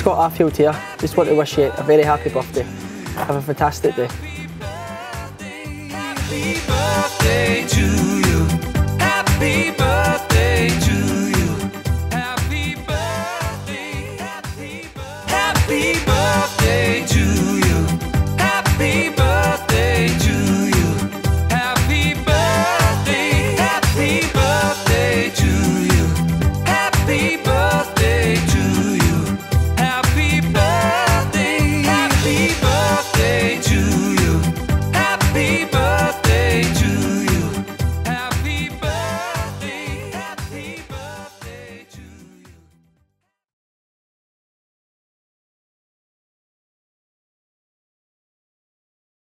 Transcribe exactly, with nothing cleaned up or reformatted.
Scott Arfield here. Just want to wish you a very happy birthday. Have a fantastic day. Happy birthday to you. Happy birthday.